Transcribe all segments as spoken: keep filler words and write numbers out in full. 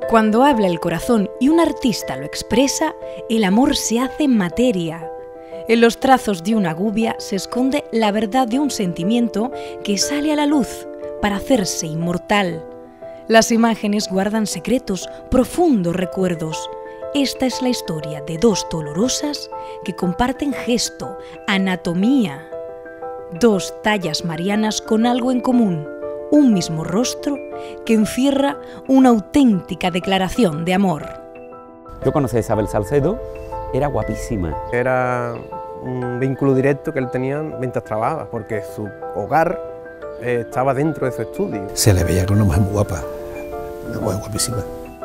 Cuando habla el corazón y un artista lo expresa, el amor se hace materia. En los trazos de una gubia se esconde la verdad de un sentimiento que sale a la luz para hacerse inmortal. Las imágenes guardan secretos, profundos recuerdos. Esta es la historia de dos dolorosas que comparten gesto, anatomía. Dos tallas marianas con algo en común, un mismo rostro que encierra una auténtica declaración de amor. Yo conocí a Isabel Salcedo, era guapísima. Era un vínculo directo que él tenía mientras trabajaba, porque su hogar eh, estaba dentro de su estudio. Se le veía con una mujer muy guapa, una mujer guapísima.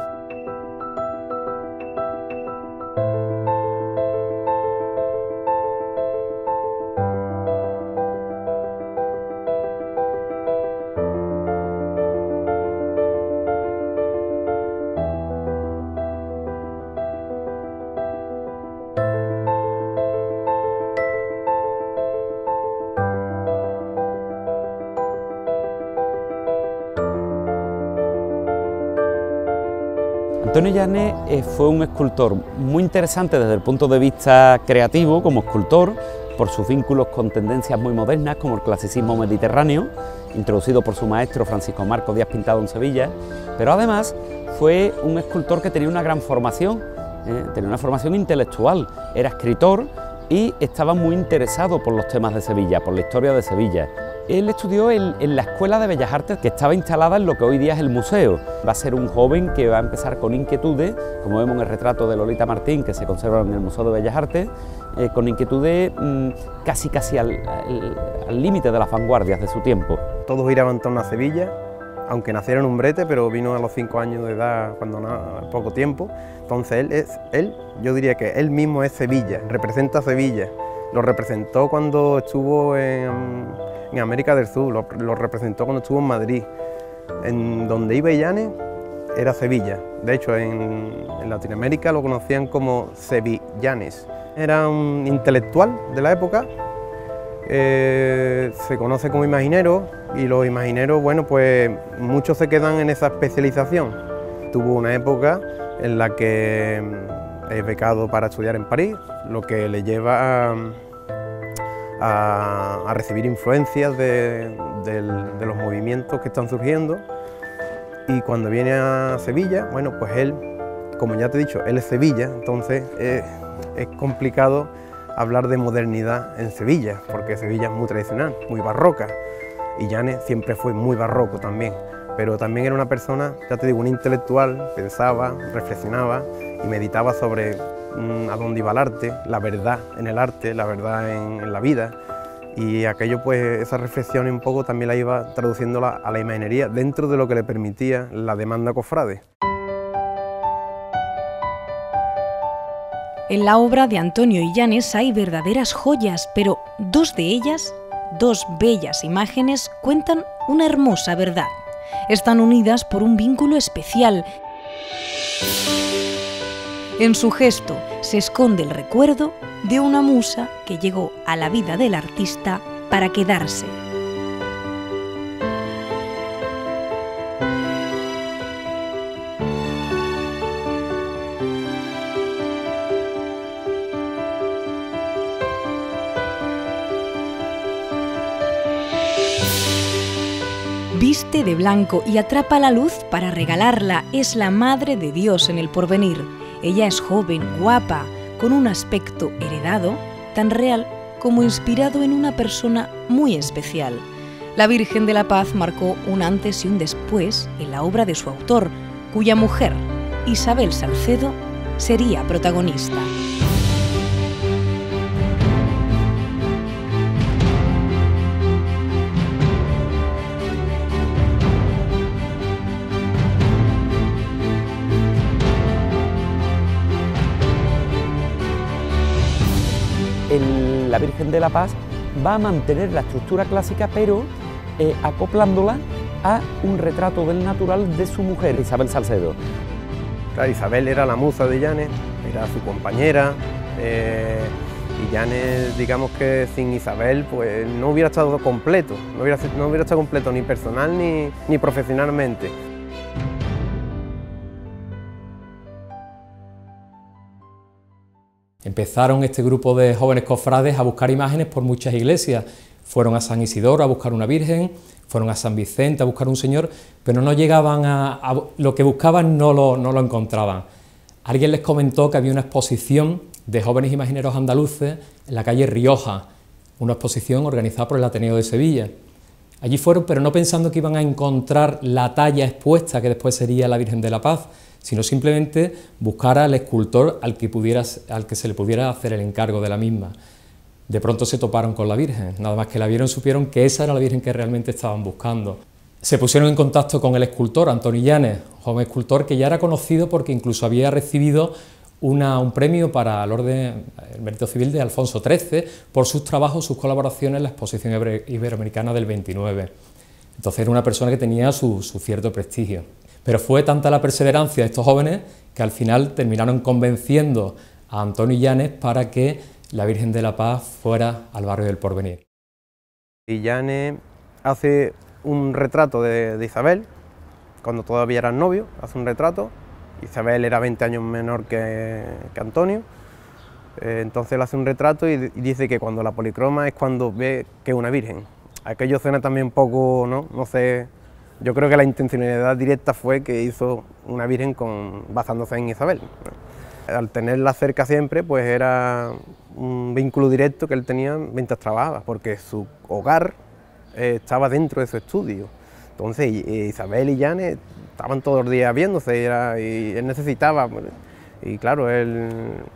Antonio Llanes eh, fue un escultor muy interesante desde el punto de vista creativo como escultor, por sus vínculos con tendencias muy modernas como el clasicismo mediterráneo, introducido por su maestro Francisco Marcos Díaz Pintado en Sevilla, pero además fue un escultor que tenía una gran formación, eh, tenía una formación intelectual, era escritor y estaba muy interesado por los temas de Sevilla, por la historia de Sevilla. Él estudió en, en la Escuela de Bellas Artes, que estaba instalada en lo que hoy día es el museo. Va a ser un joven que va a empezar con inquietudes, como vemos en el retrato de Lolita Martín, que se conserva en el Museo de Bellas Artes, eh, con inquietudes mmm, casi casi al límite de las vanguardias de su tiempo. Todos giraban en torno a Sevilla, aunque naciera en Umbrete, pero vino a los cinco años de edad, cuando no, poco tiempo. Entonces él, es, él, yo diría que él mismo es Sevilla, representa Sevilla. Lo representó cuando estuvo en, en América del Sur, lo, lo representó cuando estuvo en Madrid. En donde iba Llanes era Sevilla. De hecho, en, en Latinoamérica lo conocían como sevillanes. Era un intelectual de la época, eh, se conoce como imaginero, y los imagineros, bueno, pues muchos se quedan en esa especialización. Tuvo una época en la que es becado para estudiar en París, lo que le lleva a, a, a recibir influencias de, de, de los movimientos que están surgiendo. Y cuando viene a Sevilla, bueno, pues él, como ya te he dicho, él es Sevilla, entonces es, es complicado hablar de modernidad en Sevilla, porque Sevilla es muy tradicional, muy barroca, y Llanes siempre fue muy barroco también. Pero también era una persona, ya te digo, un intelectual, pensaba, reflexionaba y meditaba sobre mmm, a dónde iba el arte, la verdad en el arte, la verdad en, en la vida. Y aquello, pues, esa reflexión un poco también la iba traduciéndola a la imaginería dentro de lo que le permitía la demanda cofrade. En la obra de Antonio Llanes hay verdaderas joyas, pero dos de ellas, dos bellas imágenes, cuentan una hermosa verdad. Están unidas por un vínculo especial. En su gesto se esconde el recuerdo de una musa que llegó a la vida del artista para quedarse. Viste de blanco y atrapa la luz para regalarla. Es la Madre de Dios en el porvenir. Ella es joven, guapa, con un aspecto heredado, tan real como inspirado en una persona muy especial. La Virgen de la Paz marcó un antes y un después en la obra de su autor, cuya mujer, Isabel Salcedo, sería protagonista. El, la Virgen de la Paz va a mantener la estructura clásica, pero eh, acoplándola a un retrato del natural de su mujer, Isabel Salcedo. Claro, Isabel era la musa de Llanes, era su compañera, eh, y Llanes, digamos que sin Isabel, pues no hubiera estado completo, no hubiera, no hubiera estado completo ni personal ni, ni profesionalmente. Empezaron este grupo de jóvenes cofrades a buscar imágenes por muchas iglesias. Fueron a San Isidoro a buscar una virgen, fueron a San Vicente a buscar un señor, pero no llegaban a... a lo que buscaban no lo, no lo encontraban. Alguien les comentó que había una exposición de jóvenes imagineros andaluces en la calle Rioja, una exposición organizada por el Ateneo de Sevilla. Allí fueron, pero no pensando que iban a encontrar la talla expuesta que después sería la Virgen de la Paz, sino simplemente buscar al escultor al que, pudiera, al que se le pudiera hacer el encargo de la misma. De pronto se toparon con la Virgen, nada más que la vieron supieron que esa era la Virgen que realmente estaban buscando. Se pusieron en contacto con el escultor Antonio Llanes, joven escultor que ya era conocido porque incluso había recibido una, un premio para el Orden, el Mérito Civil de Alfonso trece por sus trabajos, sus colaboraciones en la Exposición Iberoamericana del veintinueve. Entonces era una persona que tenía su, su cierto prestigio. Pero fue tanta la perseverancia de estos jóvenes que al final terminaron convenciendo a Antonio Llanes para que la Virgen de la Paz fuera al barrio del Porvenir. Y Llanes hace un retrato de, de Isabel, cuando todavía eran novios, hace un retrato. Isabel era veinte años menor que, que Antonio, eh, entonces él hace un retrato y, y dice que cuando la policroma es cuando ve que es una virgen. Aquello suena también un poco, ¿no? No sé, yo creo que la intencionalidad directa fue que hizo una virgen con, basándose en Isabel. Al tenerla cerca siempre, pues era un vínculo directo que él tenía mientras trabajaba, porque su hogar eh, estaba dentro de su estudio. Entonces Isabel y Llanes estaban todos los días viéndose y, era, y él necesitaba, y claro, él,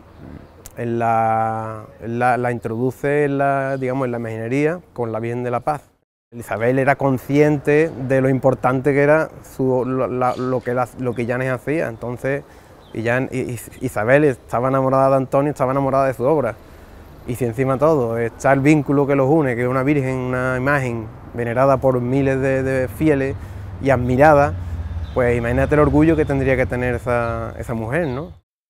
él, la, él la, la introduce en la, digamos, en la imaginería con la Virgen de la Paz. Isabel era consciente de lo importante que era su, la, lo, que la, lo que Llanes hacía, entonces y Llanes, y, Isabel estaba enamorada de Antonio, estaba enamorada de su obra. Y si encima todo está el vínculo que los une, que es una virgen, una imagen venerada por miles de, de fieles y admirada, pues imagínate el orgullo que tendría que tener esa, esa mujer, ¿no?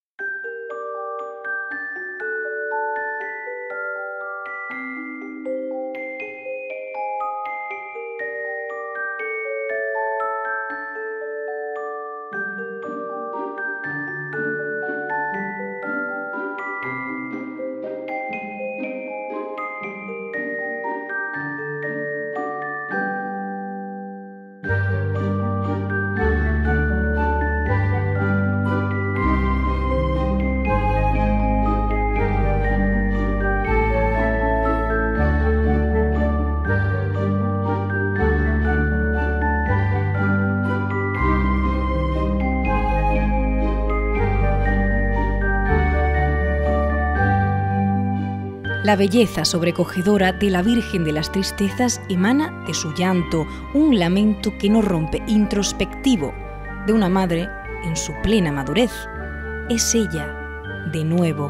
La belleza sobrecogedora de la Virgen de las Tristezas emana de su llanto, un lamento que no rompe, introspectivo, de una madre en su plena madurez. Es ella, de nuevo.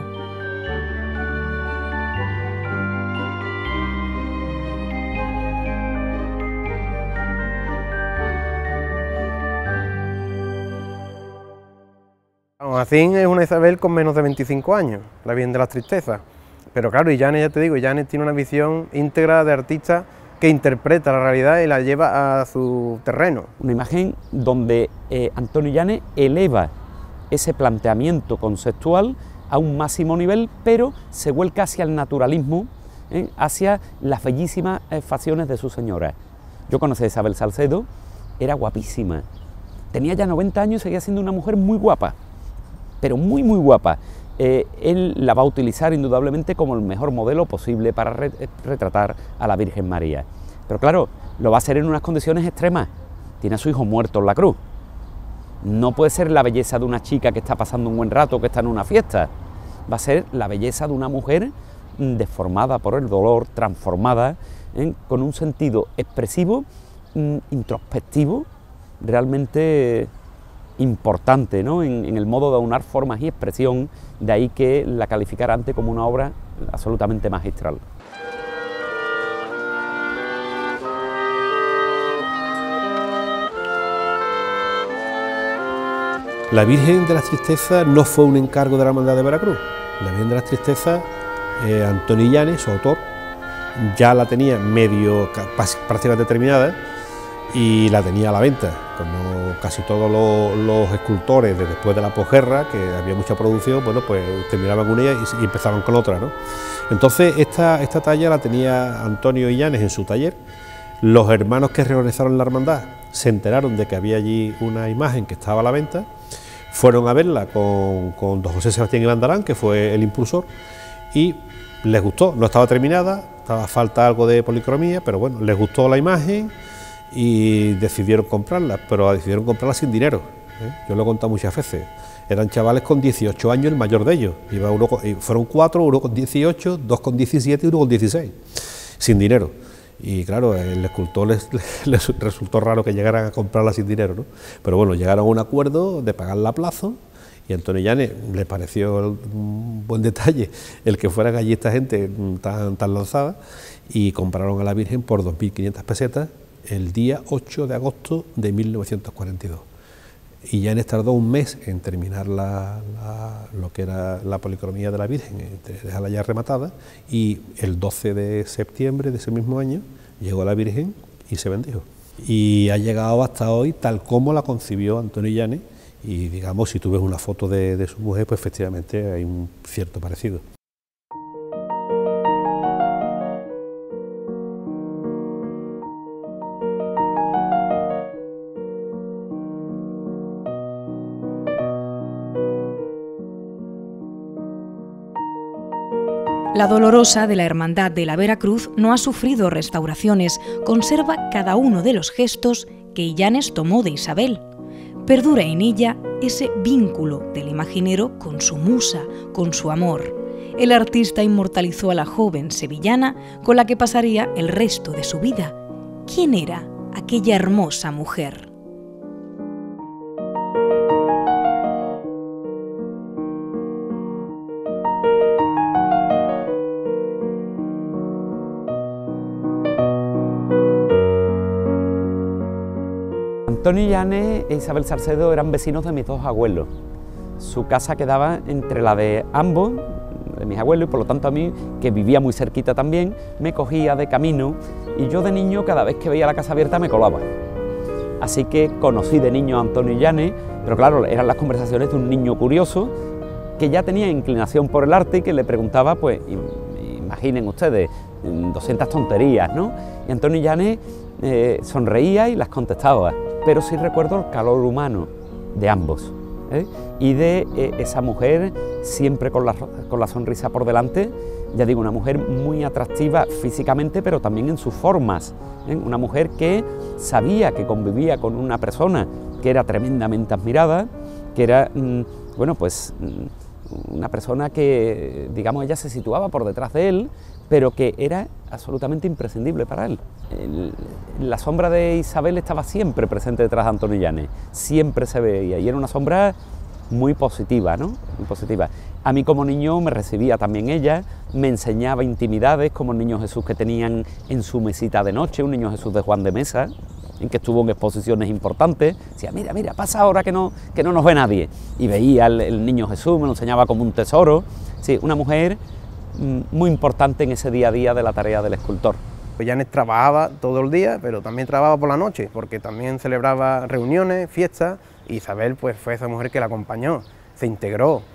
Aún así es una Isabel con menos de veinticinco años, la Virgen de las Tristezas. Pero claro, y Llanes, ya te digo, Llanes tiene una visión íntegra de artista que interpreta la realidad y la lleva a su terreno. Una imagen donde eh, Antonio Llanes eleva ese planteamiento conceptual a un máximo nivel, pero se vuelca hacia el naturalismo, ¿eh? hacia las bellísimas eh, facciones de su señora. Yo conocí a Isabel Salcedo, era guapísima, tenía ya noventa años y seguía siendo una mujer muy guapa, pero muy muy guapa. Eh, él la va a utilizar indudablemente como el mejor modelo posible para re retratar a la Virgen María. Pero claro, lo va a hacer en unas condiciones extremas. Tiene a su hijo muerto en la cruz. No puede ser la belleza de una chica que está pasando un buen rato, que está en una fiesta. Va a ser la belleza de una mujer deformada por el dolor, transformada, ¿eh? con un sentido expresivo, introspectivo, realmente importante, ¿no? en, en el modo de aunar formas y expresión, de ahí que la calificara antes como una obra absolutamente magistral. La Virgen de las Tristezas no fue un encargo de la Hermandad de Veracruz. La Virgen de las Tristezas, eh, Antonio Llanes, su autor, ya la tenía medio prácticamente terminada y la tenía a la venta. Como casi todos los, los escultores de después de la posguerra, que había mucha producción, bueno, pues terminaban con ella y, y empezaban con otra, ¿no? Entonces esta, esta talla la tenía Antonio Illanes en su taller. Los hermanos que reorganizaron la hermandad se enteraron de que había allí una imagen que estaba a la venta, fueron a verla con, con don José Sebastián Iván Darán, que fue el impulsor, y les gustó, no estaba terminada, estaba falta algo de policromía, pero bueno, les gustó la imagen y decidieron comprarla, pero decidieron comprarla sin dinero, ¿eh? Yo lo he contado muchas veces, eran chavales con dieciocho años, el mayor de ellos, iba uno con, fueron cuatro, uno con dieciocho, dos con diecisiete y uno con dieciséis, sin dinero. Y claro, el escultor les, les resultó raro que llegaran a comprarla sin dinero, ¿no? Pero bueno, llegaron a un acuerdo de pagarla a plazo y a Antonio Illanes le pareció un buen detalle el que fueran allí esta gente tan, tan lanzada y compraron a la Virgen por dos mil quinientas pesetas el día ocho de agosto de mil novecientos cuarenta y dos. Illanes tardó un mes en terminar la, la, lo que era la policromía de la Virgen, dejarla ya rematada, y el doce de septiembre de ese mismo año llegó la Virgen y se bendijo. Y ha llegado hasta hoy tal como la concibió Antonio Illanes, y digamos, si tú ves una foto de, de su mujer, pues efectivamente hay un cierto parecido. La Dolorosa de la Hermandad de la Veracruz no ha sufrido restauraciones, conserva cada uno de los gestos que Illanes tomó de Isabel. Perdura en ella ese vínculo del imaginero con su musa, con su amor. El artista inmortalizó a la joven sevillana con la que pasaría el resto de su vida. ¿Quién era aquella hermosa mujer? Antonio Illanes e Isabel Salcedo eran vecinos de mis dos abuelos. Su casa quedaba entre la de ambos, de mis abuelos, y por lo tanto a mí, que vivía muy cerquita también, me cogía de camino y yo de niño, cada vez que veía la casa abierta, me colaba. Así que conocí de niño a Antonio Illanes, pero claro, eran las conversaciones de un niño curioso que ya tenía inclinación por el arte y que le preguntaba, pues, imaginen ustedes, doscientas tonterías, ¿no? Y Antonio Illanes eh, sonreía y las contestaba. Pero sí recuerdo el calor humano de ambos, ¿eh? Y de eh, esa mujer siempre con la, con la sonrisa por delante, ya digo, una mujer muy atractiva físicamente, pero también en sus formas, ¿eh? Una mujer que sabía que convivía con una persona que era tremendamente admirada, que era, mmm, bueno, pues mmm, una persona que, digamos, ella se situaba por detrás de él, pero que era absolutamente imprescindible para él. El, la sombra de Isabel estaba siempre presente detrás de Antonio Illanes, siempre se veía, y era una sombra muy positiva, ¿no? Muy positiva. A mí como niño me recibía también ella, me enseñaba intimidades como el Niño Jesús que tenían en su mesita de noche, un Niño Jesús de Juan de Mesa, en que estuvo en exposiciones importantes. Decía, mira, mira, pasa ahora que no, que no nos ve nadie. Y veía el, el Niño Jesús, me lo enseñaba como un tesoro. Sí, una mujer muy importante en ese día a día de la tarea del escultor. Illanes trabajaba todo el día, pero también trabajaba por la noche, porque también celebraba reuniones, fiestas, y Isabel pues fue esa mujer que la acompañó, se integró.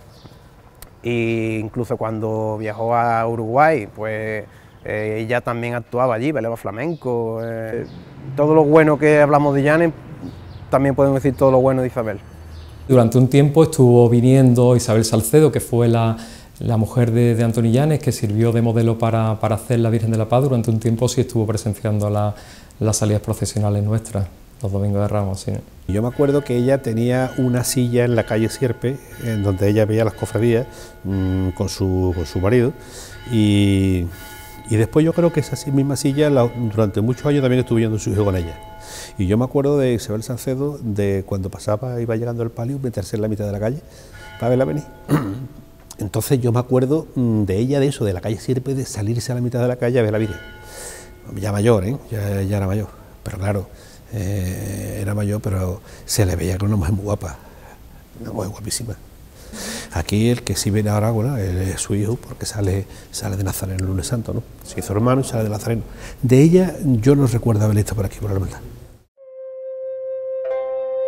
E incluso cuando viajó a Uruguay, pues eh, ella también actuaba allí, bailaba flamenco. Eh, todo lo bueno que hablamos de Illanes, también podemos decir todo lo bueno de Isabel. Durante un tiempo estuvo viniendo Isabel Salcedo, que fue la La mujer de, de Antonio Illanes, que sirvió de modelo para, para hacer la Virgen de la Paz. Durante un tiempo sí estuvo presenciando la, las salidas procesionales nuestras, los domingos de Ramos. Sí. Yo me acuerdo que ella tenía una silla en la calle Sierpe, en donde ella veía las cofradías mmm, con, su, con su marido, y, y después yo creo que esa misma silla la, durante muchos años también estuvo yendo su hijo con ella. Y yo me acuerdo de Isabel Salcedo, de cuando pasaba, iba llegando al palio, meterse en la mitad de la calle para verla venir. Entonces yo me acuerdo de ella, de eso, de la calle Sierpe, de salirse a la mitad de la calle a ver a la Virgen. Ya mayor, ¿eh? ya, ya era mayor, pero claro, eh, era mayor, pero se le veía que una mujer muy guapa, una mujer guapísima. Aquí el que sí viene ahora, bueno, es su hijo, porque sale, sale de Nazareno el lunes santo, ¿no? Se hizo hermano y sale de Nazareno. De ella yo no recuerdo haber visto por aquí, por la hermandad.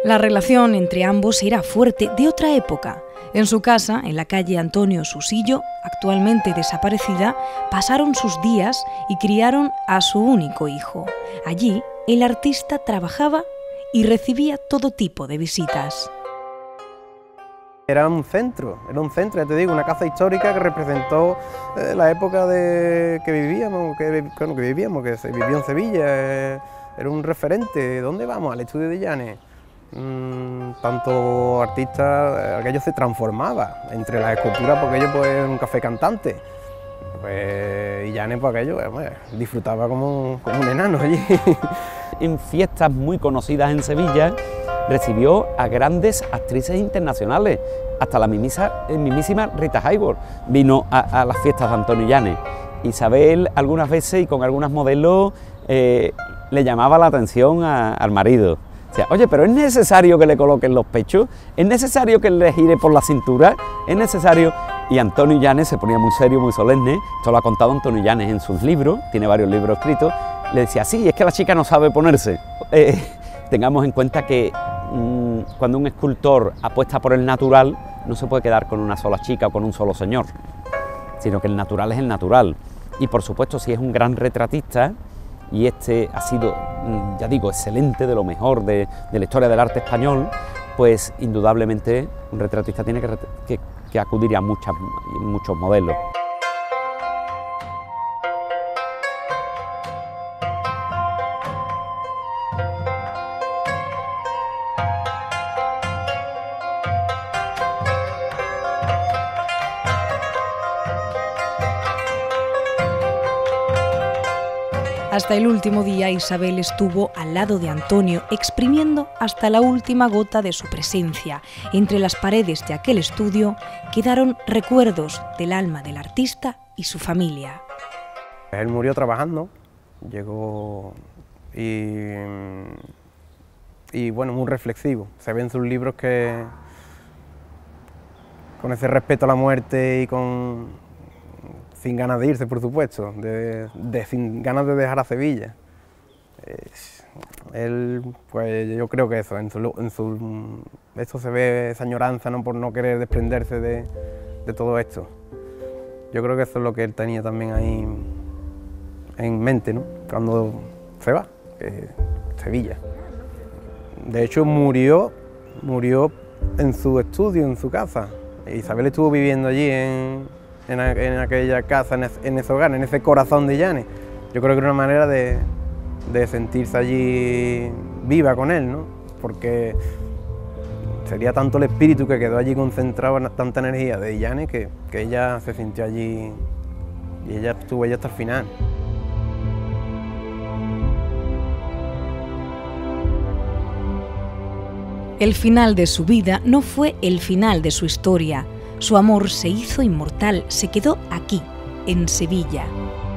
La relación entre ambos era fuerte, de otra época. En su casa, en la calle Antonio Susillo, actualmente desaparecida, pasaron sus días y criaron a su único hijo. Allí, el artista trabajaba y recibía todo tipo de visitas. Era un centro, era un centro, ya te digo, una casa histórica que representó eh, la época de que vivíamos, que, bueno, que vivíamos, que se vivió en Sevilla, eh, era un referente. ¿Dónde vamos? Al estudio de Llanes. Mm, tanto artistas, aquello se transformaba entre las esculturas, porque ellos pues era un café cantante. Pues, y Llanes, pues aquello, pues, disfrutaba como, como un enano allí. En fiestas muy conocidas en Sevilla, recibió a grandes actrices internacionales, hasta la mimisa, mismísima Rita Hayworth vino a, a las fiestas de Antonio Llanes. Isabel algunas veces y con algunas modelos eh, le llamaba la atención a, al marido. O sea, oye, pero ¿es necesario que le coloquen los pechos? ¿Es necesario que le gire por la cintura? ¿Es necesario? Y Antonio Llanes se ponía muy serio, muy solemne. Esto lo ha contado Antonio Llanes en sus libros, tiene varios libros escritos. Le decía, sí, es que la chica no sabe ponerse. Eh, tengamos en cuenta que mmm, cuando un escultor apuesta por el natural, no se puede quedar con una sola chica o con un solo señor, sino que el natural es el natural. Y por supuesto, si es un gran retratista, y este ha sido, ya digo, excelente, de lo mejor de, de la historia del arte español, pues indudablemente un retratista tiene que, que, que acudir a muchas, muchos modelos. Hasta el último día Isabel estuvo al lado de Antonio, exprimiendo hasta la última gota de su presencia. Entre las paredes de aquel estudio quedaron recuerdos del alma del artista y su familia. Él murió trabajando, llegó y, y bueno, muy reflexivo. Se ve en sus libros que con ese respeto a la muerte y con... sin ganas de irse, por supuesto, de, de, sin ganas de dejar a Sevilla. Eh, él, pues yo creo que eso, en su, en su, esto se ve esa añoranza, ¿no?, por no querer desprenderse de, de todo esto. Yo creo que eso es lo que él tenía también ahí en mente, ¿no?, cuando se va, eh, Sevilla. De hecho, murió, murió en su estudio, en su casa. Isabel estuvo viviendo allí en... En, en aquella casa, en ese, en ese hogar, en ese corazón de Llanes. Yo creo que era una manera de, de sentirse allí viva con él, ¿no? Porque sería tanto el espíritu que quedó allí concentrado, tanta energía de Llanes, que, que ella se sintió allí y ella estuvo allí hasta el final. El final de su vida no fue el final de su historia. Su amor se hizo inmortal, se quedó aquí, en Sevilla.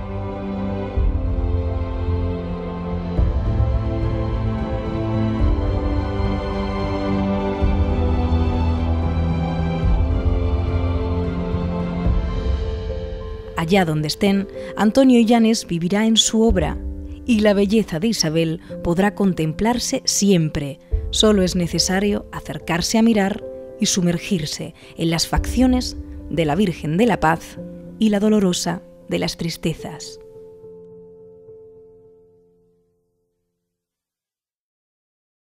Allá donde estén, Antonio Llanes vivirá en su obra, y la belleza de Isabel podrá contemplarse siempre. Solo es necesario acercarse a mirar y sumergirse en las facciones de la Virgen de la Paz y la Dolorosa de las Tristezas.